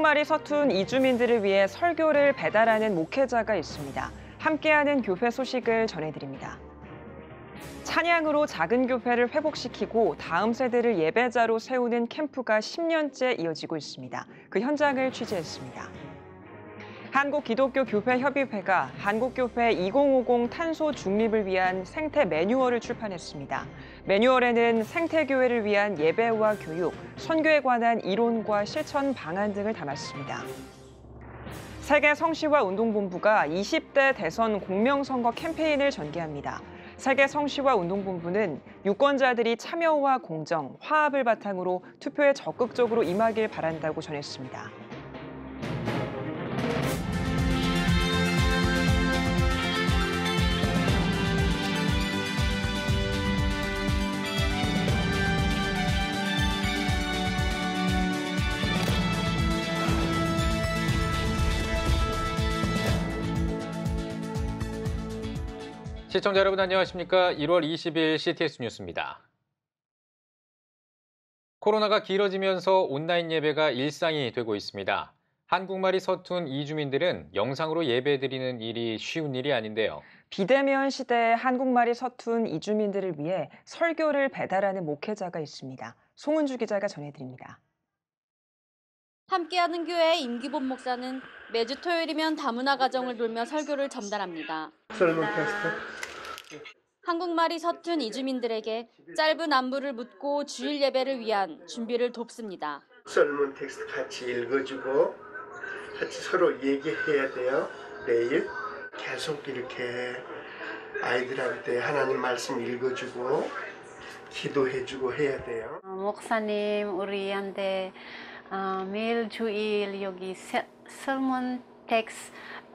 한국말이 서툰 이주민들을 위해 설교를 배달하는 목회자가 있습니다. 함께하는 교회 소식을 전해드립니다. 찬양으로 작은 교회를 회복시키고 다음 세대를 예배자로 세우는 캠프가 10년째 이어지고 있습니다. 그 현장을 취재했습니다. 한국기독교교회협의회가 한국교회 2050 탄소 중립을 위한 생태 매뉴얼을 출판했습니다. 매뉴얼에는 생태교회를 위한 예배와 교육, 선교에 관한 이론과 실천 방안 등을 담았습니다. 세계성시화운동본부가 20대 대선 공명선거 캠페인을 전개합니다. 세계성시화운동본부는 유권자들이 참여와 공정, 화합을 바탕으로 투표에 적극적으로 임하길 바란다고 전했습니다. 시청자 여러분 안녕하십니까? 1월 20일 CTS 뉴스입니다. 코로나가 길어지면서 온라인 예배가 일상이 되고 있습니다. 한국말이 서툰 이주민들은 영상으로 예배드리는 일이 쉬운 일이 아닌데요. 비대면 시대에 한국말이 서툰 이주민들을 위해 설교를 배달하는 목회자가 있습니다. 송은주 기자가 전해드립니다. 함께하는 교회 임기본 목사는 매주 토요일이면 다문화 가정을 돌며 설교를 전달합니다. 한국말이 서툰 이주민들에게 짧은 안부를 묻고 주일 예배를 위한 준비를 돕습니다. 설문 텍스트 같이 읽어주고 같이 서로 얘기해야 돼요. 매일 계속 이렇게 아이들한테 하나님 말씀 읽어주고 기도해주고 해야 돼요. 목사님 우리한테 매일 주일 여기 설문 텍스트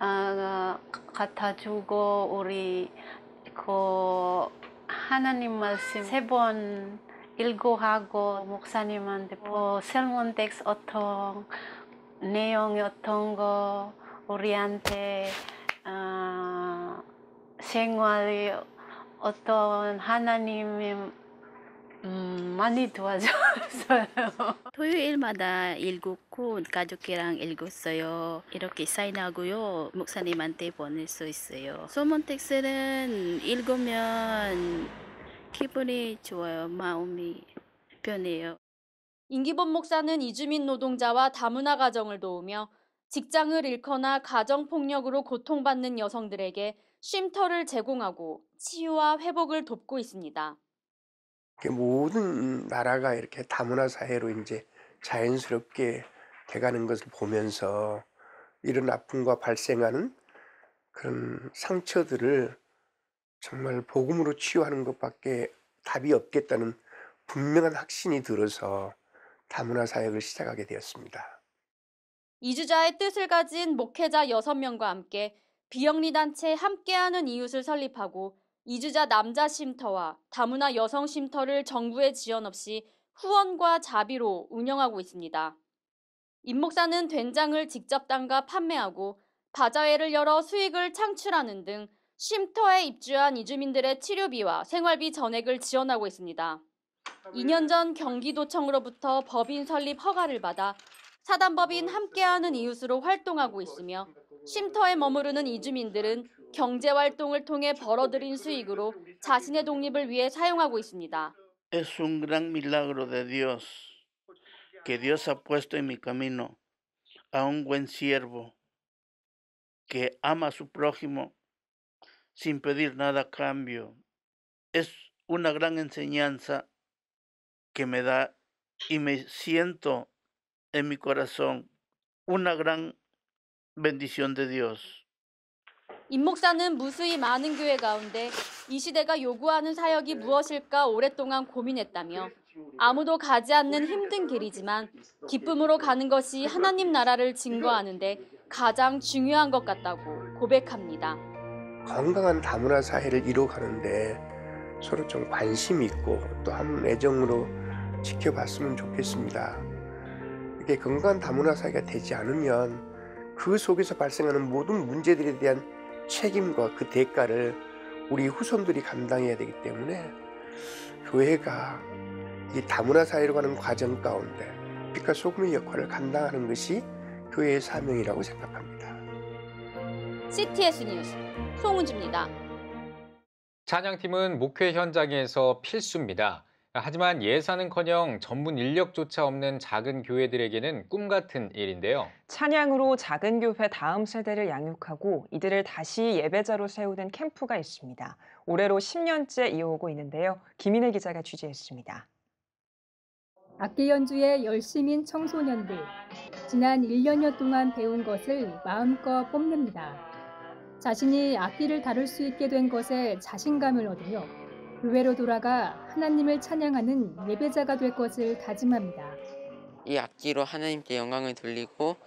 갖다 주고 우리 그 하나님 말씀 3번 읽고하고 목사님한테 설문 텍스트 어떤 내용이 어떤 거 우리한테 생활이 어떤 하나님이 많이 도와줬어요. 토요일마다 읽고 가족이랑 읽었어요. 이렇게 사인하고요. 목사님한테 보낼 수 있어요. 소문 텍스트는 읽으면 기분이 좋아요. 마음이 편해요. 임기본 목사는 이주민 노동자와 다문화 가정을 도우며 직장을 잃거나 가정폭력으로 고통받는 여성들에게 쉼터를 제공하고 치유와 회복을 돕고 있습니다. 모든 나라가 이렇게 다문화 사회로 이제 자연스럽게 돼가는 것을 보면서 이런 아픔과 발생하는 그런 상처들을 정말 복음으로 치유하는 것밖에 답이 없겠다는 분명한 확신이 들어서 다문화 사역을 시작하게 되었습니다. 이주자의 뜻을 가진 목회자 6명과 함께 비영리단체 함께하는 이웃을 설립하고 이주자 남자 쉼터와 다문화 여성 쉼터를 정부의 지원 없이 후원과 자비로 운영하고 있습니다. 임 목사는 된장을 직접 담가 판매하고 바자회를 열어 수익을 창출하는 등 쉼터에 입주한 이주민들의 치료비와 생활비 전액을 지원하고 있습니다. 2년 전 경기도청으로부터 법인 설립 허가를 받아 사단법인 함께하는 이웃으로 활동하고 있으며 쉼터에 머무르는 이주민들은 경제활동을 통해 벌어들인 수익으로 자신의 독립을 위해 사용하고 있습니다. Es un gran milagro de Dios que Dios ha puesto en mi camino a un buen siervo que ama a su prójimo sin pedir nada a cambio. Es una gran enseñanza que me da y me siento en mi corazón una gran bendición de Dios. 임 목사는 무수히 많은 교회 가운데 이 시대가 요구하는 사역이 무엇일까 오랫동안 고민했다며 아무도 가지 않는 힘든 길이지만 기쁨으로 가는 것이 하나님 나라를 증거하는데 가장 중요한 것 같다고 고백합니다. 건강한 다문화 사회를 이뤄가는데 서로 좀 관심 있고 또 한 애정으로 지켜봤으면 좋겠습니다. 이게 건강한 다문화 사회가 되지 않으면 그 속에서 발생하는 모든 문제들에 대한 책임과 그 대가를 우리 후손들이 감당해야 되기 때문에 교회가 이 다문화 사회로 가는 과정 가운데 빛과 소금의 역할을 감당하는 것이 교회의 사명이라고 생각합니다. CTS 뉴스 송은주입니다. 찬양팀은 목회 현장에서 필수입니다. 하지만 예산은커녕 전문 인력조차 없는 작은 교회들에게는 꿈 같은 일인데요. 찬양으로 작은 교회 다음 세대를 양육하고 이들을 다시 예배자로 세우는 캠프가 있습니다. 올해로 10년째 이어오고 있는데요. 김인혜 기자가 취재했습니다. 악기 연주에 열심인 청소년들. 지난 1년여 동안 배운 것을 마음껏 뽐냅니다. 자신이 악기를 다룰 수 있게 된 것에 자신감을 얻으며 교회로 돌아가 하나님을 찬양하는 예배자가 될 것을 다짐합니다. 이 악기로 하나님께 영광을 돌리고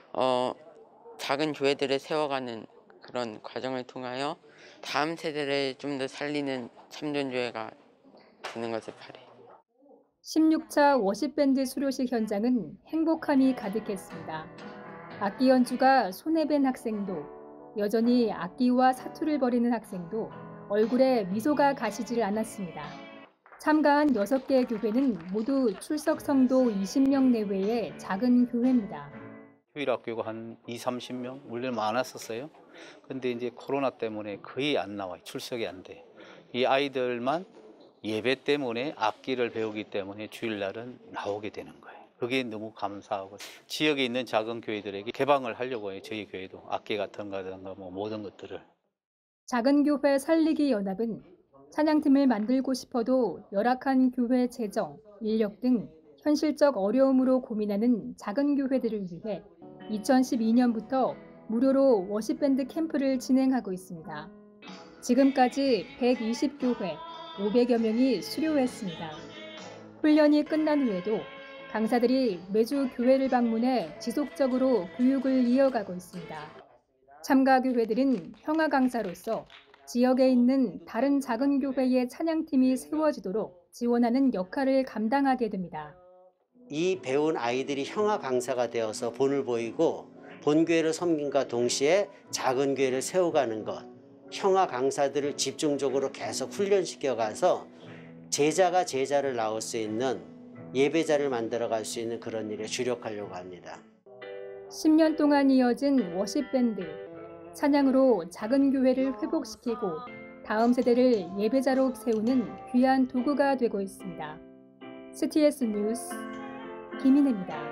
작은 교회들을 세워가는 그런 과정을 통하여 다음 세대를 좀 더 살리는 참전교회가 되는 것을 바라요. 16차 워십밴드 수료식 현장은 행복함이 가득했습니다. 악기 연주가 손에 밴 학생도, 여전히 악기와 사투를 벌이는 학생도 얼굴에 미소가 가시질 않았습니다. 참가한 6개 교회는 모두 출석 성도 20명 내외의 작은 교회입니다. 휴일 학교가 한 20-30명 원래 많았었어요. 근데 이제 코로나 때문에 거의 안 나와요. 출석이 안 돼. 이 아이들만 예배 때문에 악기를 배우기 때문에 주일날은 나오게 되는 거예요. 그게 너무 감사하고 지역에 있는 작은 교회들에게 개방을 하려고 해요. 저희 교회도 악기 같은 거든가 뭐 모든 것들을. 작은 교회 살리기 연합은 찬양팀을 만들고 싶어도 열악한 교회 재정, 인력 등 현실적 어려움으로 고민하는 작은 교회들을 위해 2012년부터 무료로 워십밴드 캠프를 진행하고 있습니다. 지금까지 120교회, 500여 명이 수료했습니다. 훈련이 끝난 후에도 강사들이 매주 교회를 방문해 지속적으로 교육을 이어가고 있습니다. 참가 교회들은 형아 강사로서 지역에 있는 다른 작은 교회의 찬양팀이 세워지도록 지원하는 역할을 감당하게 됩니다. 이 배운 아이들이 형아 강사가 되어서 본을 보이고 본교회를 섬김과 동시에 작은 교회를 세워가는 것, 형아 강사들을 집중적으로 계속 훈련시켜가서 제자가 제자를 낳을 수 있는 예배자를 만들어갈 수 있는 그런 일에 주력하려고 합니다. 10년 동안 이어진 워십밴드, 찬양으로 작은 교회를 회복시키고 다음 세대를 예배자로 세우는 귀한 도구가 되고 있습니다. CTS 뉴스 김인혜입니다.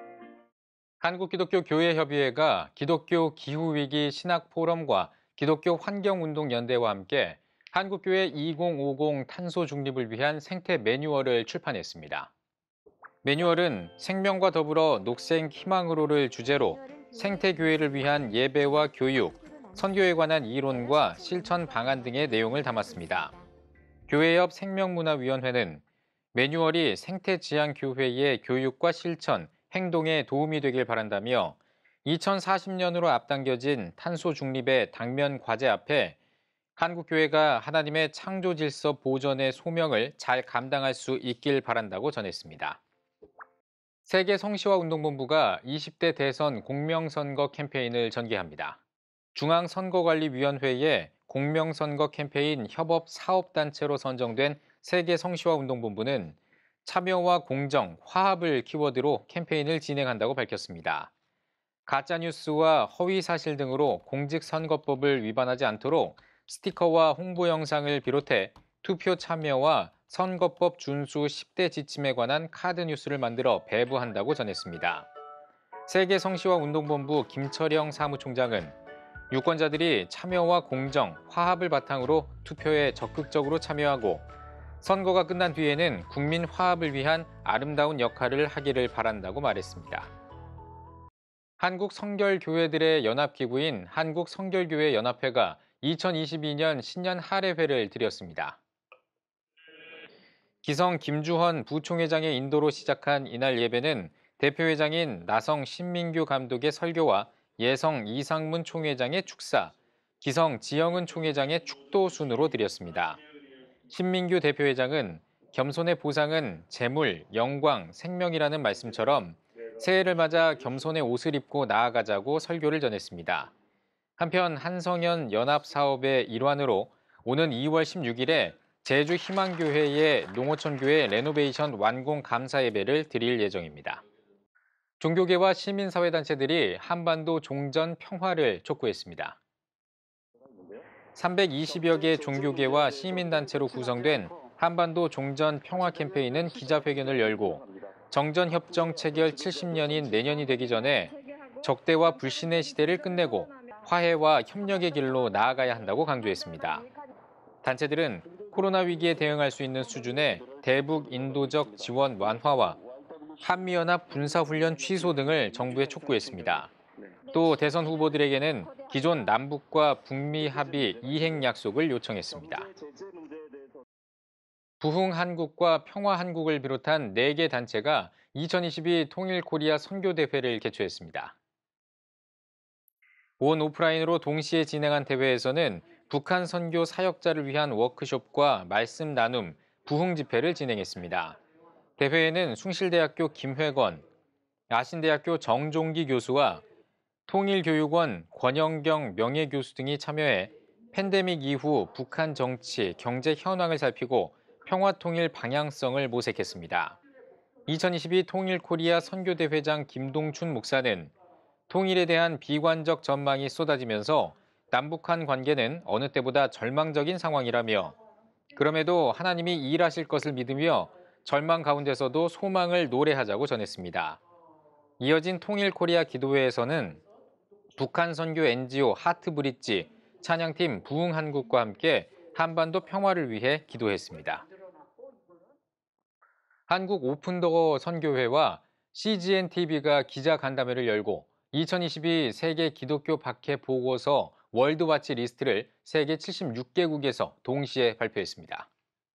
한국기독교교회협의회가 기독교 기후위기 신학포럼과 기독교 환경운동연대와 함께 한국교회 2050 탄소 중립을 위한 생태 매뉴얼을 출판했습니다. 매뉴얼은 생명과 더불어 녹색 희망으로를 주제로 생태교회를 위한 예배와 교육, 선교에 관한 이론과 실천 방안 등의 내용을 담았습니다. 교회 옆 생명문화위원회는 매뉴얼이 생태지향교회의 교육과 실천, 행동에 도움이 되길 바란다며 2040년으로 앞당겨진 탄소 중립의 당면 과제 앞에 한국교회가 하나님의 창조 질서 보전의 소명을 잘 감당할 수 있길 바란다고 전했습니다. 세계 성시화 운동본부가 20대 대선 공명선거 캠페인을 전개합니다. 중앙선거관리위원회의 공명선거 캠페인 협업 사업단체로 선정된 세계 성시화 운동본부는 참여와 공정, 화합을 키워드로 캠페인을 진행한다고 밝혔습니다. 가짜뉴스와 허위사실 등으로 공직선거법을 위반하지 않도록 스티커와 홍보 영상을 비롯해 투표 참여와 선거법 준수 10대 지침에 관한 카드 뉴스를 만들어 배부한다고 전했습니다. 세계 성시화 운동본부 김철영 사무총장은 유권자들이 참여와 공정, 화합을 바탕으로 투표에 적극적으로 참여하고 선거가 끝난 뒤에는 국민 화합을 위한 아름다운 역할을 하기를 바란다고 말했습니다. 한국 성결교회들의 연합기구인 한국성결교회연합회가 2022년 신년 할애회를 드렸습니다. 기성 김주헌 부총회장의 인도로 시작한 이날 예배는 대표회장인 나성 신민규 감독의 설교와 예성 이상문 총회장의 축사, 기성 지영은 총회장의 축도 순으로 드렸습니다. 신민규 대표회장은 겸손의 보상은 재물, 영광, 생명이라는 말씀처럼 새해를 맞아 겸손의 옷을 입고 나아가자고 설교를 전했습니다. 한편 한성현 연합사업의 일환으로 오는 2월 16일에 제주 희망교회의 농어촌교회 레노베이션 완공 감사 예배를 드릴 예정입니다. 종교계와 시민사회단체들이 한반도 종전 평화를 촉구했습니다. 320여 개 종교계와 시민단체로 구성된 한반도 종전 평화 캠페인은 기자회견을 열고 정전협정 체결 70년인 내년이 되기 전에 적대와 불신의 시대를 끝내고 화해와 협력의 길로 나아가야 한다고 강조했습니다. 단체들은 코로나 위기에 대응할 수 있는 수준의 대북 인도적 지원 완화와 한미연합 군사훈련 취소 등을 정부에 촉구했습니다. 또 대선 후보들에게는 기존 남북과 북미 합의 이행 약속을 요청했습니다. 부흥한국과 평화한국을 비롯한 4개 단체가 2022 통일코리아 선교대회를 개최했습니다. 온 오프라인으로 동시에 진행한 대회에서는 북한 선교 사역자를 위한 워크숍과 말씀 나눔, 부흥 집회를 진행했습니다. 대회에는 숭실대학교 김회건, 야신대학교 정종기 교수와 통일교육원 권영경 명예교수 등이 참여해 팬데믹 이후 북한 정치, 경제 현황을 살피고 평화통일 방향성을 모색했습니다. 2022 통일코리아 선교대회장 김동춘 목사는 통일에 대한 비관적 전망이 쏟아지면서 남북한 관계는 어느 때보다 절망적인 상황이라며 그럼에도 하나님이 일하실 것을 믿으며 절망 가운데서도 소망을 노래하자고 전했습니다. 이어진 통일코리아 기도회에서는 북한 선교 NGO 하트브릿지, 찬양팀 부흥한국과 함께 한반도 평화를 위해 기도했습니다. 한국 오픈도어 선교회와 CGN-TV가 기자간담회를 열고 2022 세계 기독교 박해 보고서 월드와치 리스트를 세계 76개국에서 동시에 발표했습니다.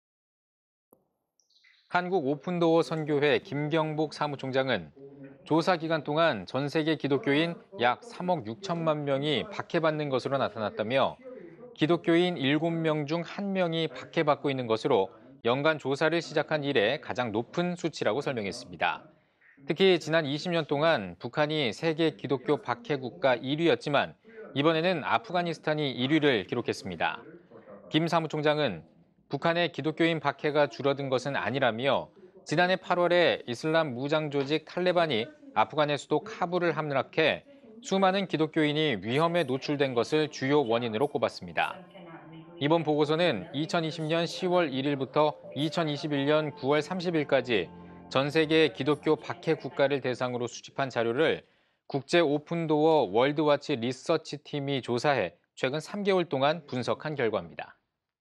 한국 오픈도어 선교회 김경복 사무총장은 조사 기간 동안 전 세계 기독교인 약 3억 6천만 명이 박해받는 것으로 나타났다며 기독교인 7명 중 1명이 박해받고 있는 것으로 연간 조사를 시작한 이래 가장 높은 수치라고 설명했습니다. 특히 지난 20년 동안 북한이 세계 기독교 박해 국가 1위였지만 이번에는 아프가니스탄이 1위를 기록했습니다. 김 사무총장은 북한의 기독교인 박해가 줄어든 것은 아니라며 지난해 8월에 이슬람 무장 조직 탈레반이 아프간의 수도 카불을 함락해 수많은 기독교인이 위험에 노출된 것을 주요 원인으로 꼽았습니다. 이번 보고서는 2020년 10월 1일부터 2021년 9월 30일까지 전 세계 기독교 박해 국가를 대상으로 수집한 자료를 국제 오픈도어 월드와치 리서치 팀이 조사해 최근 3개월 동안 분석한 결과입니다.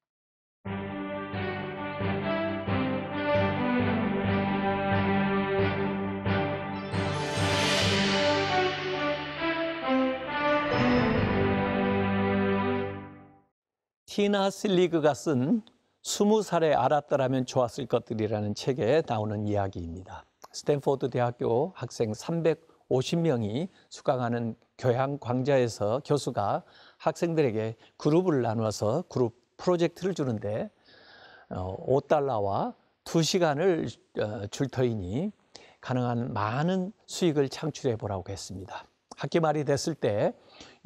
티나 실리그가 쓴 20살에 알았더라면 좋았을 것들이라는 책에 나오는 이야기입니다. 스탠포드 대학교 학생 350명이 수강하는 교양 강좌에서 교수가 학생들에게 그룹을 나누어서 그룹 프로젝트를 주는데 $5와 2시간을 줄 터이니 가능한 많은 수익을 창출해 보라고 했습니다. 학기 말이 됐을 때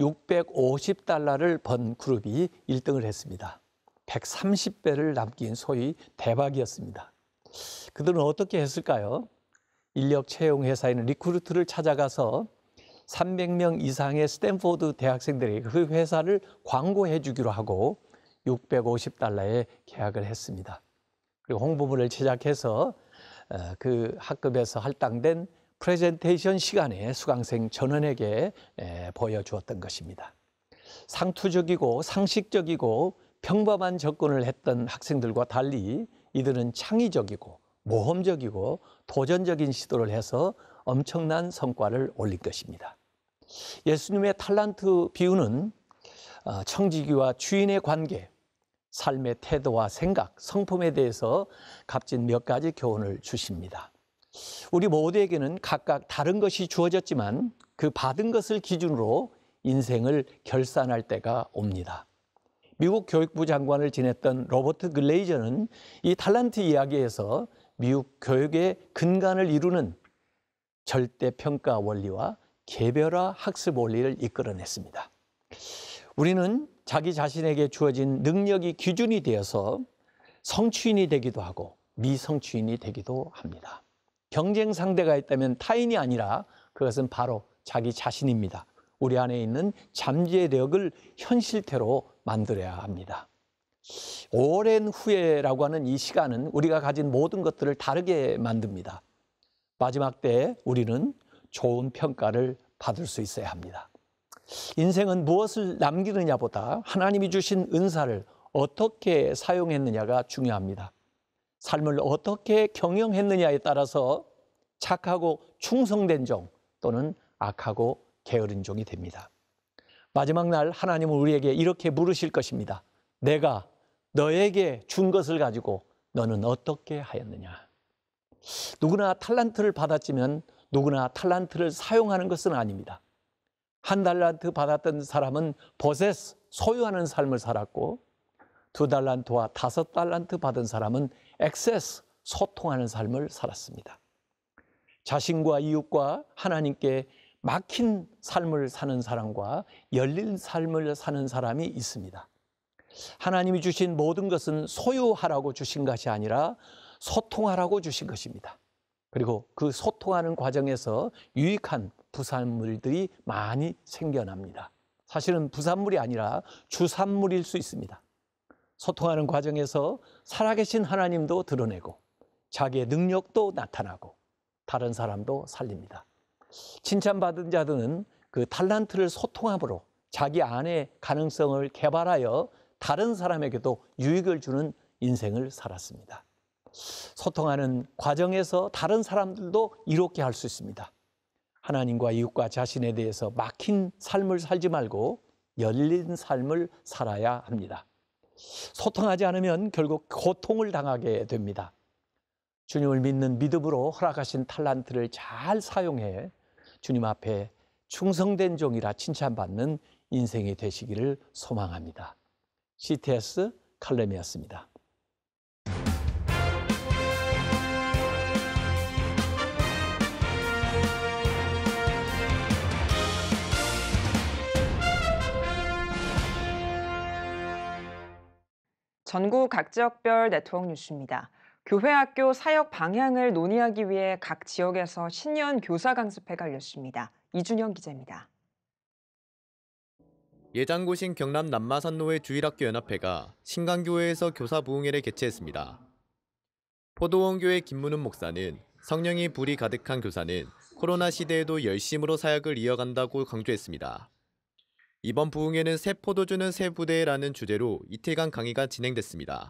$650를 번 그룹이 1등을 했습니다. 130배를 남긴 소위 대박이었습니다. 그들은 어떻게 했을까요? 인력 채용 회사인 리크루트를 찾아가서 300명 이상의 스탠포드 대학생들에게 그 회사를 광고해 주기로 하고 $650에 계약을 했습니다. 그리고 홍보물을 제작해서 그 학급에서 할당된 프레젠테이션 시간에 수강생 전원에게 보여주었던 것입니다. 상투적이고 상식적이고 평범한 접근을 했던 학생들과 달리 이들은 창의적이고 모험적이고 도전적인 시도를 해서 엄청난 성과를 올린 것입니다. 예수님의 탈란트 비유는 청지기와 주인의 관계, 삶의 태도와 생각, 성품에 대해서 값진 몇 가지 교훈을 주십니다. 우리 모두에게는 각각 다른 것이 주어졌지만 그 받은 것을 기준으로 인생을 결산할 때가 옵니다. 미국 교육부 장관을 지냈던 로버트 글레이저는 이 탈란트 이야기에서 미국 교육의 근간을 이루는 절대평가 원리와 개별화 학습 원리를 이끌어냈습니다. 우리는 자기 자신에게 주어진 능력이 기준이 되어서 성취인이 되기도 하고 미성취인이 되기도 합니다. 경쟁 상대가 있다면 타인이 아니라 그것은 바로 자기 자신입니다. 우리 안에 있는 잠재력을 현실태로 만들어야 합니다. 오랜 후회라고 하는 이 시간은 우리가 가진 모든 것들을 다르게 만듭니다. 마지막 때에 우리는 좋은 평가를 받을 수 있어야 합니다. 인생은 무엇을 남기느냐보다 하나님이 주신 은사를 어떻게 사용했느냐가 중요합니다. 삶을 어떻게 경영했느냐에 따라서 착하고 충성된 종 또는 악하고 게으른 종이 됩니다. 마지막 날 하나님은 우리에게 이렇게 물으실 것입니다. 내가 너에게 준 것을 가지고 너는 어떻게 하였느냐. 누구나 탈란트를 받았지만 누구나 탈란트를 사용하는 것은 아닙니다. 한 달란트 받았던 사람은 possess, 소유하는 삶을 살았고 2달란트와 5달란트 받은 사람은 access, 소통하는 삶을 살았습니다. 자신과 이웃과 하나님께 막힌 삶을 사는 사람과 열린 삶을 사는 사람이 있습니다. 하나님이 주신 모든 것은 소유하라고 주신 것이 아니라 소통하라고 주신 것입니다. 그리고 그 소통하는 과정에서 유익한 부산물들이 많이 생겨납니다. 사실은 부산물이 아니라 주산물일 수 있습니다. 소통하는 과정에서 살아계신 하나님도 드러내고 자기의 능력도 나타나고 다른 사람도 살립니다. 칭찬받은 자들은 그 탈란트를 소통함으로 자기 안의 가능성을 개발하여 다른 사람에게도 유익을 주는 인생을 살았습니다. 소통하는 과정에서 다른 사람들도 이롭게 할 수 있습니다. 하나님과 이웃과 자신에 대해서 막힌 삶을 살지 말고 열린 삶을 살아야 합니다. 소통하지 않으면 결국 고통을 당하게 됩니다. 주님을 믿는 믿음으로 허락하신 탈란트를 잘 사용해 주님 앞에 충성된 종이라 칭찬받는 인생이 되시기를 소망합니다. CTS 칼럼이었습니다. 전국 각 지역별 네트워크 뉴스입니다. 교회 학교 사역 방향을 논의하기 위해 각 지역에서 신년 교사 강습회가 열렸습니다. 이준영 기자입니다. 예장고신 경남 남마산로회 주일학교 연합회가 신강교회에서 교사 부흥회를 개최했습니다. 포도원교회 김문훈 목사는 성령이 불이 가득한 교사는 코로나 시대에도 열심으로 사역을 이어간다고 강조했습니다. 이번 부흥회는 새 포도주는 새 부대라는 주제로 이틀간 강의가 진행됐습니다.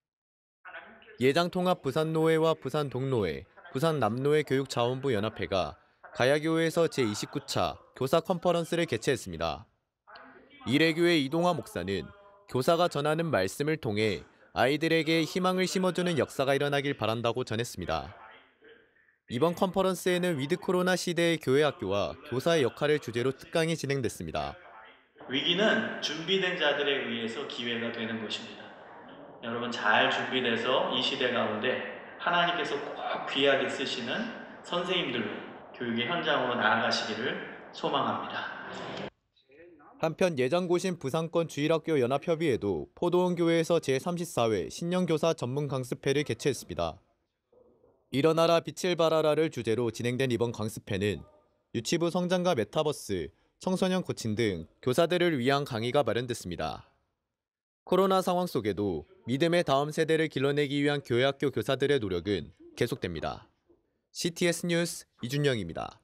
예장통합 부산노회와 부산동노회, 부산남노회 교육자원부 연합회가 가야교회에서 제29차 교사 컨퍼런스를 개최했습니다. 이래교회 이동화 목사는 교사가 전하는 말씀을 통해 아이들에게 희망을 심어주는 역사가 일어나길 바란다고 전했습니다. 이번 컨퍼런스에는 위드 코로나 시대의 교회 학교와 교사의 역할을 주제로 특강이 진행됐습니다. 위기는 준비된 자들에 의해서 기회가 되는 것입니다. 여러분 잘 준비돼서 이 시대 가운데 하나님께서 꼭 귀하게 쓰시는 선생님들로 교육의 현장으로 나아가시기를 소망합니다. 한편 예장고신 부산권 주일학교 연합협의회도 포도원교회에서 제34회 신년교사 전문 강습회를 개최했습니다. 일어나라 빛을 발하라를 주제로 진행된 이번 강습회는 유치부 성장과 메타버스, 청소년 코칭 등 교사들을 위한 강의가 마련됐습니다. 코로나 상황 속에도 믿음의 다음 세대를 길러내기 위한 교회학교 교사들의 노력은 계속됩니다. CTS 뉴스 이준영입니다.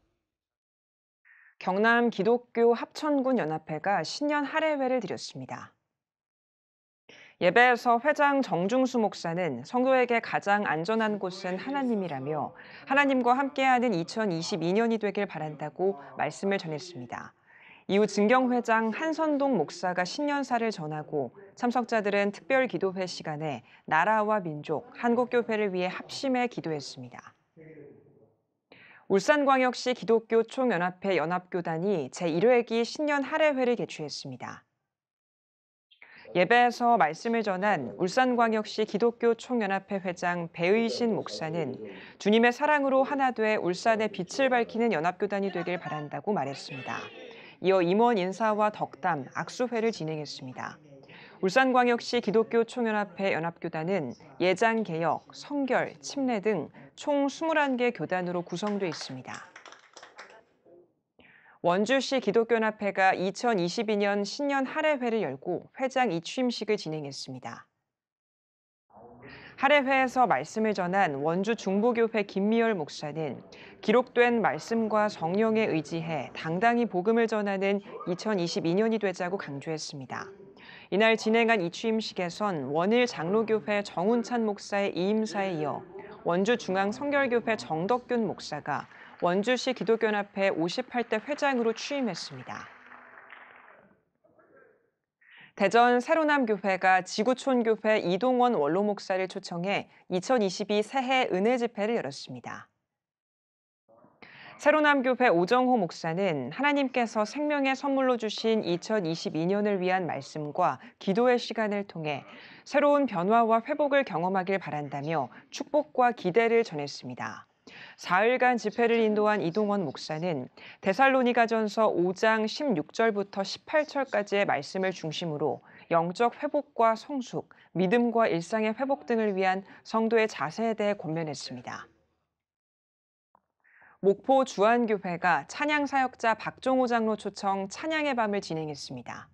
경남 기독교 합천군 연합회가 신년 할애회를 드렸습니다. 예배에서 회장 정중수 목사는 성도에게 가장 안전한 곳은 하나님이라며 하나님과 함께하는 2022년이 되길 바란다고 말씀을 전했습니다. 이후 증경회장 한선동 목사가 신년사를 전하고 참석자들은 특별 기도회 시간에 나라와 민족, 한국교회를 위해 합심해 기도했습니다. 울산광역시 기독교 총연합회 연합교단이 제1회기 신년 할애회를 개최했습니다. 예배에서 말씀을 전한 울산광역시 기독교 총연합회 회장 배의신 목사는 주님의 사랑으로 하나 돼 울산의 빛을 밝히는 연합교단이 되길 바란다고 말했습니다. 이어 임원 인사와 덕담, 악수회를 진행했습니다. 울산광역시 기독교 총연합회 연합교단은 예장개혁, 성결, 침례 등 총 21개 교단으로 구성돼 있습니다. 원주시 기독교연합회가 2022년 신년 할애회를 열고 회장 이취임식을 진행했습니다. 할애회에서 말씀을 전한 원주 중부교회 김미열 목사는 기록된 말씀과 성령에 의지해 당당히 복음을 전하는 2022년이 되자고 강조했습니다. 이날 진행한 이취임식에선 원일 장로교회 정운찬 목사의 이임사에 이어 원주 중앙성결교회 정덕균 목사가 원주시 기독교연합회 58대 회장으로 취임했습니다. 대전 세로남교회가 지구촌교회 이동원 원로 목사를 초청해 2022 새해 은혜 집회를 열었습니다. 세로남교회 오정호 목사는 하나님께서 생명의 선물로 주신 2022년을 위한 말씀과 기도의 시간을 통해 새로운 변화와 회복을 경험하길 바란다며 축복과 기대를 전했습니다. 4일간 집회를 인도한 이동원 목사는 데살로니가전서 5장 16절부터 18절까지의 말씀을 중심으로 영적 회복과 성숙, 믿음과 일상의 회복 등을 위한 성도의 자세에 대해 권면했습니다. 목포 주안교회가 찬양사역자 박종호 장로 초청 찬양의 밤을 진행했습니다.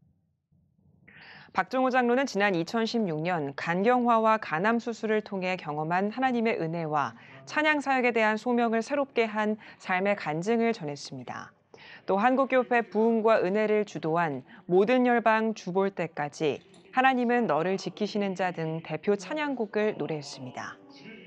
박종호 장로는 지난 2016년 간경화와 간암 수술을 통해 경험한 하나님의 은혜와 찬양사역에 대한 소명을 새롭게 한 삶의 간증을 전했습니다. 또 한국교회 부흥과 은혜를 주도한 모든 열방 주볼 때까지 하나님은 너를 지키시는 자 등 대표 찬양곡을 노래했습니다.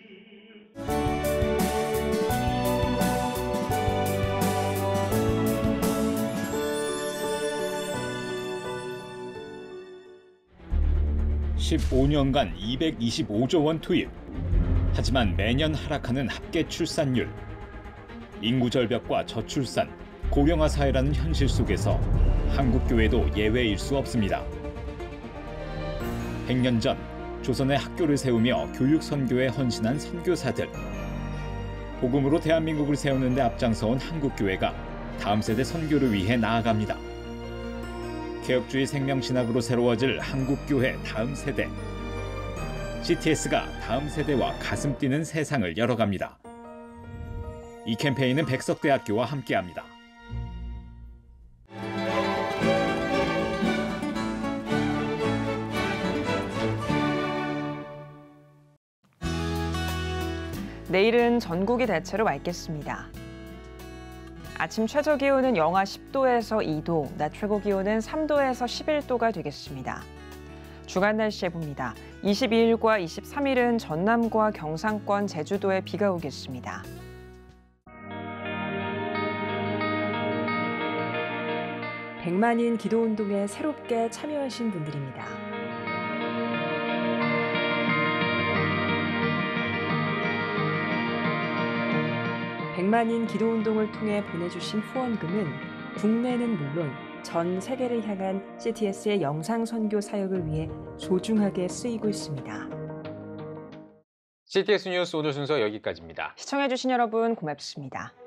(15년간) 225조 원 투입. 하지만 매년 하락하는 합계 출산율. 인구 절벽과 저출산, 고령화 사회라는 현실 속에서 한국교회도 예외일 수 없습니다. 100년 전 조선의 학교를 세우며 교육 선교에 헌신한 선교사들. 복음으로 대한민국을 세우는 데 앞장서온 한국교회가 다음 세대 선교를 위해 나아갑니다. 개혁주의 생명신학으로 새로워질 한국교회 다음 세대. CTS가 다음 세대와 가슴 뛰는 세상을 열어갑니다. 이 캠페인은 백석대학교와 함께합니다. 내일은 전국이 대체로 맑겠습니다. 아침 최저 기온은 영하 10도에서 2도, 낮 최고 기온은 3도에서 11도가 되겠습니다. 주간 날씨 해봅니다. 22일과 23일은 전남과 경상권, 제주도에 비가 오겠습니다. 백만인 기도운동에 새롭게 참여하신 분들입니다. 백만인 기도운동을 통해 보내주신 후원금은 국내는 물론 전 세계를 향한 CTS의 영상 선교 사역을 위해 소중하게 쓰이고 있습니다. CTS 뉴스 오늘 순서 여기까지입니다. 시청해주신 여러분 고맙습니다.